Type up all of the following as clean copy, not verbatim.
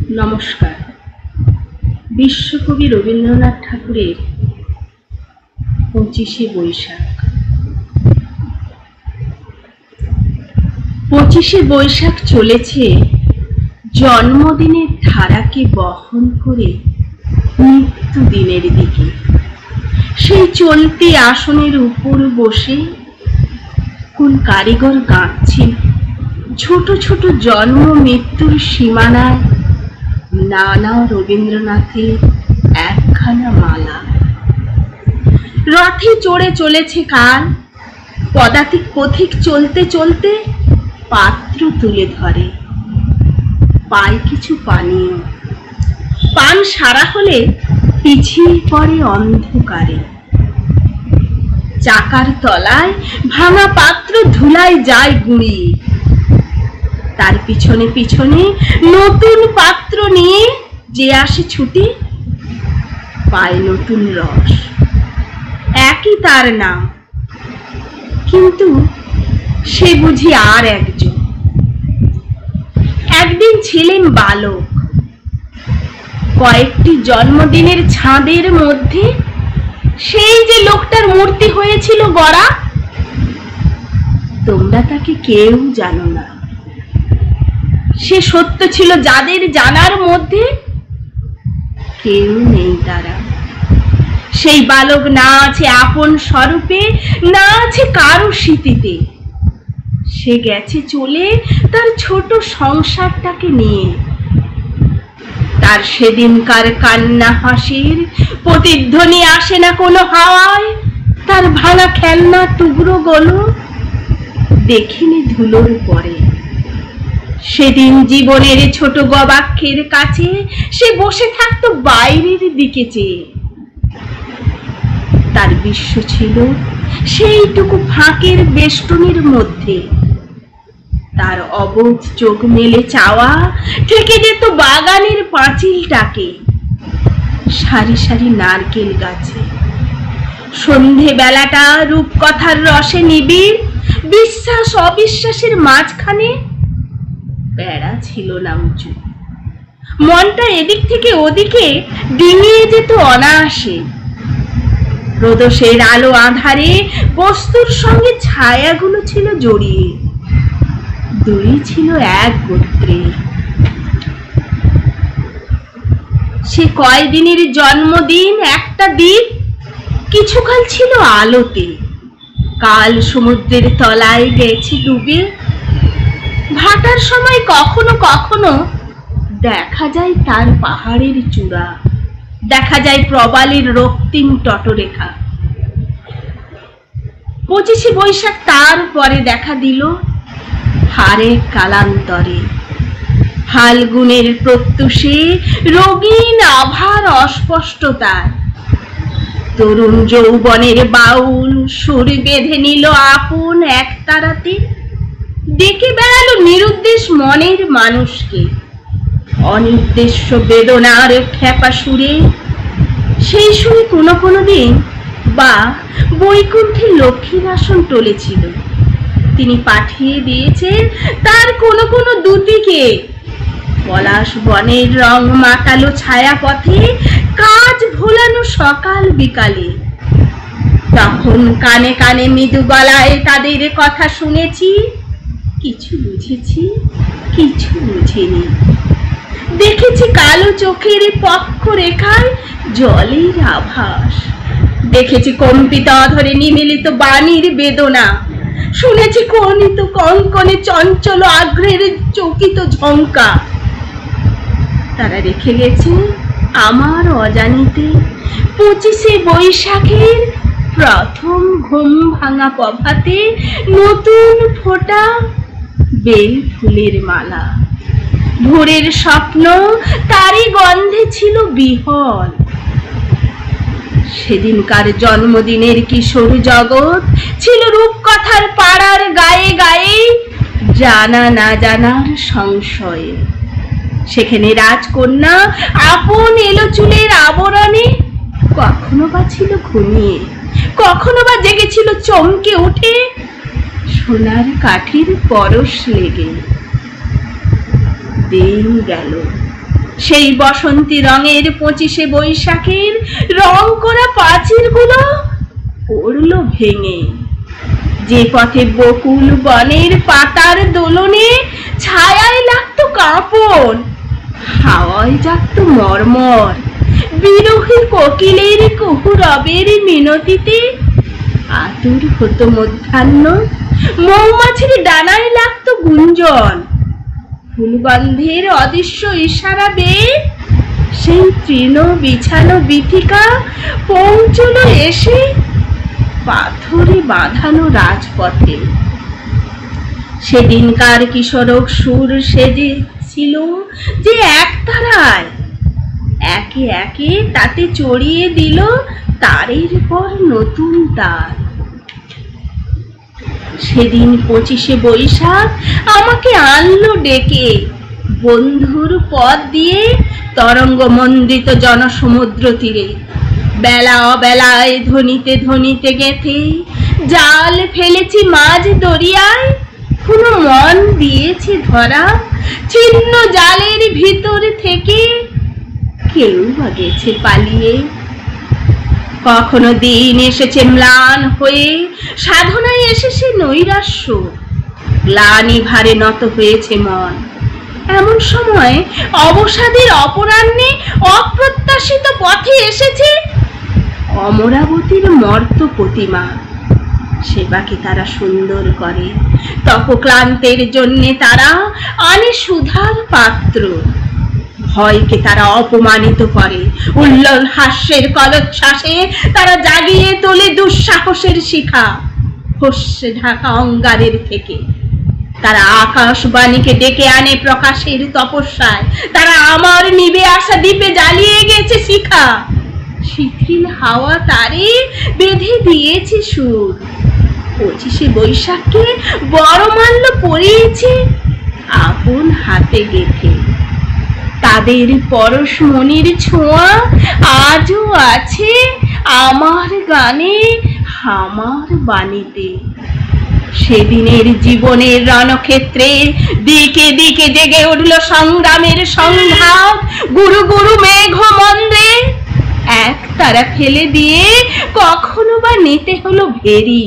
নমস্কার। বিশ্বকবি রবীন্দ্রনাথ ঠাকুরের 25শে বৈশাখ। 25শে বৈশাখ চলেছে জন্মদিনের ধারাকে বহন করে মৃত্যু দিনের দিকে। সেই চলতি আসনের উপর বসে কোন কারিগর গাঁথছেন ছোট ছোট জন্ম মৃত্যুর সীমানায় নানা রবীন্দ্রনাথের একখানা মালা। রথে চড়ে চলেছে কাল, পদাতিক পথিক চলতে চলতে পাত্র তুলে ধরে, পায় কিছু পানীয়। পান সারা হলে পিছিয়ে পড়ে অন্ধকারে। চাকার তলায় ভাঙা পাত্র ধুলায় যায় গুঁড়িয়ে। তার পিছনে পিছনে নতুন পাত্র নিয়ে যে আসে ছুটি, পায় নতুন রস। একই তার নাম, কিন্তু সে বুঝি আর একজন। একদিন ছিলেন বালক, কয়েকটি জন্মদিনের ছাঁদের মধ্যে সেই যে লোকটার মূর্তি হয়েছিল গড়া, তোমরা তাকে কেউ জানো না। সে সত্য ছিল যাদের জানার মধ্যে, কেউ নেই তারা। সেই বালক না আছে আপন স্বরূপে, না আছে কারো স্মৃতিতে। সে গেছে চলে তার ছোট সংসারটাকে নিয়ে। তার সেদিনকার কান্না হাসির প্রতিধ্বনি আসে না কোনো হাওয়ায়। তার ভাঙা খেলনা টুকরো গুলো দেখিনি ধুলোর পরে। সেদিন জীবনের ছোট গবাক্ষের কাছে সে বসে থাকতো বাইরের দিকে চেয়ে। তার বিশ্ব ছিল সেইটুকু ফাঁকের বেষ্টনীর মধ্যে। তার অবোধ চোখ মেলে চাওয়া থেকে যেত বাগানের পাঁচিলটাকে, সারি সারি নারকেল গাছে। সন্ধে বেলাটা রূপকথার রসে নিবিড়, বিশ্বাস অবিশ্বাসের মাঝখানে বেড়া ছিল না উঁচু। মনটা এদিক থেকে ওদিকে ডিঙিয়ে যেত অনায়াসে। রোদসের আলো আধারে বস্তুর সঙ্গে ছায়াগুলো ছিল জড়িয়ে। দুই ছিল এক গোত্রের। সে কয়দিনের জন্মদিন একটা দ্বীপ কিছুকাল ছিল আলোতে। কাল সমুদ্রের তলায় গেছে ডুবে। ভাটার সময় কখনো কখনো দেখা যায় তার পাহাড়ের চূড়া, দেখা যায় প্রবালের রক্তিম তটরেখা। 25শে বৈশাখ তার পরে দেখা দিল হারে কালান্তরে। ফাল্গুনের প্রত্যুষে রঙিন আভার অস্পষ্টতার। তরুণ যৌবনের বাউল সুর বেঁধে নিল আপন এক তারাতে। ডেকে বেড়ালো নিরুদ্দেশ মনের মানুষকে, অনির্দেশ্য বেদনার খেপা সুরে। সেই সুরে কোনো কোনো দিন বা বৈকুণ্ঠে লক্ষ্মীর আসন টলেছিল। তিনি পাঠিয়ে দিয়েছেন তার কোনো কোনো দূতিকে। পলাশ বনের রং মাতালো ছায়া পথে কাজ ভোলানো সকাল বিকালে। তখন কানে কানে মৃদু গলায় তাদের কথা শুনেছি, কিছু বুঝেছি কিছু বুঝিনি। দেখেছি কালো চোখের পক্ষ রেখায় জলের আভাস। দেখেছি কম্পিত অধরে নিমিলিত বাণীর বেদনা। শুনেছি কর্ণিত কঙ্কনে চঞ্চল আগ্রহের চকিত ঝঙ্কা। তারা রেখে গেছে আমার অজানিতে 25শে বৈশাখের প্রথম ঘুম ভাঙা প্রভাতে নতুন ফোটা বেল ফুলের মালা। ভোরের স্বপ্ন তারই গন্ধে ছিল বিহল। সেদিনকার জন্মদিনের কিশোর জগৎ ছিল রূপকথার পাড়ার গায়ে গায়ে, জানা না জানার সংশয়ে। সেখানে রাজকন্যা আপন এলো চুলের আবরণে, কখনো বা ছিল ঘুমিয়ে, কখনো বা জেগেছিল চমকে উঠে সোনার কাঠির পরশ লেগে। দিন গেল, সেই বসন্তী রঙের 25শে বৈশাখের রং করা পাঁচিলগুলো পড়ল ভেঙে। যে পথে বকুল বনের পাতার দোলনে ছায়ায় লাগতো কাঁপন, হাওয়ায় জাগতো মর্মর, বিরহী কোকিলের কুহুরবের মিনতিতে আতুর হতো মধ্যাহ্ন, মৌমাছির ডানায় লাগতো গুঞ্জন, ফুলগন্ধের অদৃশ্য ইশারা বেয়ে সেই তৃণ বিছানো বীথিকা পৌঁছল এসে পাথরে বাঁধানো রাজপথে। সেদিনকার কিশোরক সুর সেজেছিল যে একতারায়, একে একে তাতে চড়িয়ে দিল তারের পর নতুন তার। সেদিন 25শে বৈশাখ আমাকে আনলো ডেকে, বন্ধুর পথ দিয়ে তরঙ্গ মন্ডিত জনসমুদ্র তীরে। বেলা অবেলায় ধ্বনিতে ধ্বনিতে গেথে জাল ফেলেছি মাঝ দরিয়ায়, কোনো মন দিয়েছে ধরা ছিন্ন জালের ভিতর থেকে, কেউ বা গেছে পালিয়ে। কখনো দিন এসেছে ম্লান হয়ে, সাধনায় এসেছে নৈরাশ্য, গ্লানি ভারে নত হয়েছে মন। এমন সময় অবসাদের অপরাহ্নে অপ্রত্যাশিত পথে এসেছে অমরাবতীর মর্ত প্রতিমা। সেবাকে তারা সুন্দর করে, তপক্লান্তের জন্যে তারা আনে সুধার পাত্র, ভয়কে তারা অপমানিত করে, উল্লল হাস্যের কলোচ্ছ্বাসে তারা জাগিয়ে তোলে দুঃসাহসের শিখা। হস্যে ঢাকা অঙ্গারের থেকে তারা আকাশবাণীকে ডেকে আনে প্রকাশের তপস্যায়, তারা আমার নিবে আসা দ্বীপে জ্বালিয়ে গেছে শিখা। শিথিল হাওয়া তারে বেঁধে দিয়েছে সুর, 25শে বৈশাখকে বড় মাল্য পরিয়েছে আপন হাতে গেঁথে। তাদের পরশমণির ছোঁয়া আজও আছে আমার গানে, আমার বাণীতে। সেদিনের জীবনের রণক্ষেত্রে দিকে দিকে জেগে উঠল সংগ্রামের সংঘাত, গুরু গুরু মেঘ মন্দে এক তারা ফেলে দিয়ে কখনো বা নিতে হলো ভেরি।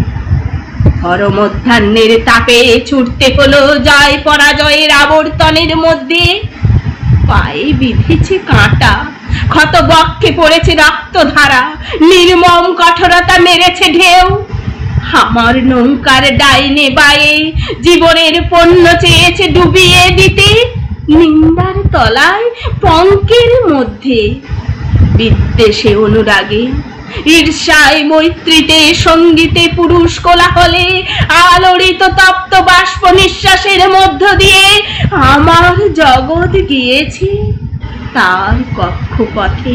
হরমধ্যাহ্নের তাপে ছুটতে হলো জয় পরাজয়ের আবর্তনের মধ্যে, পায়ে বিঁধেছে কাঁটা, ক্ষত বক্ষে পড়েছে রক্তধারা, নির্মম কঠোরতা মেরেছে ঢেউ। আমার নৌকার ডাইনে বায়ে জীবনের পণ্য চেয়েছে ডুবিয়ে দিতে, নিন্দার তলায় পঙ্কের মধ্যে, বিদ্বেষে অনুরাগে, ঈর্ষায় মৈত্রীতে, সঙ্গীতে পুরুষ কোলাহলে, আলোড়িত তপ্ত বাষ্প নিঃশ্বাসের মধ্য দিয়ে আমার জগৎ গিয়েছে তার কক্ষপথে।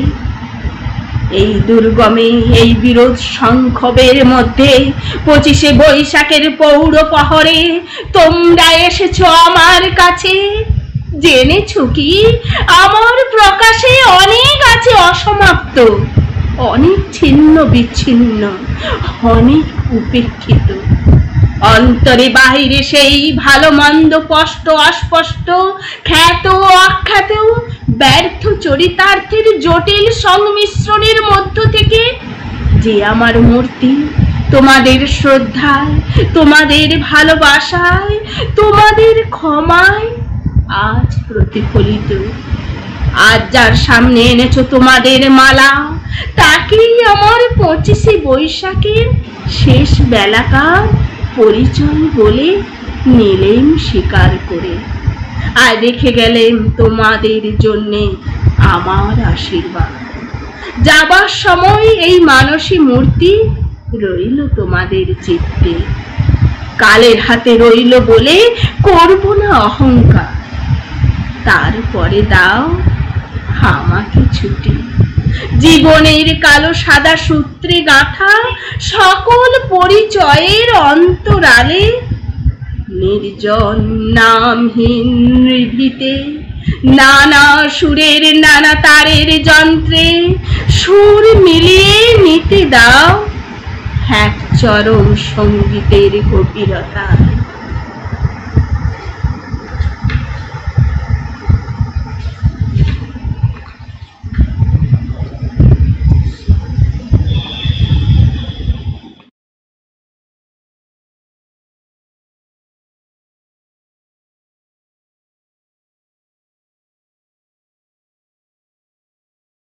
এই দুর্গমে, এই বিরোধ সংক্ষোভের মধ্যে 25শে বৈশাখের পৌর প্রহরে তোমরা এসেছো আমার কাছে। জেনেছো কি আমার প্রকাশে অনেক আছে অসমাপ্ত, অনেক ছিন্ন বিচ্ছিন্ন, অনেক উপেক্ষিত। অন্তরে বাহিরে সেই ভালো মন্দ, স্পষ্ট অস্পষ্ট, খ্যাত অখ্যাত, ব্যর্থ চরিতার্থের জটিল সংমিশ্রণের মধ্য থেকে যে আমার মূর্তি তোমাদের শ্রদ্ধায়, তোমাদের ভালোবাসায়, তোমাদের ক্ষমায় আজ প্রতিফলিত। আজ যার সামনে এনেছো তোমাদের মালা, তাকেই আমার 25শে বৈশাখের শেষ বেলাকার পরিচয় বলে নিলেম স্বীকার করে। আর রেখে গেলেন তোমাদের জন্যে আমার আশীর্বাদ। যাবার সময় এই মানসী মূর্তি রইল তোমাদের চিত্তে, কালের হাতে রইল বলে করব না অহংকার। তারপরে দাও আমাকে ছুটি, জীবনের কালো সাদা সূত্রে গাঁথা সকল পরিচয়ের অন্তরালে, নির্জন নামহীন নিভৃতে, নানা সুরের নানা তারের যন্ত্রে সুর মিলিয়ে নিতে দাও এক চরম সঙ্গীতের গভীরতা।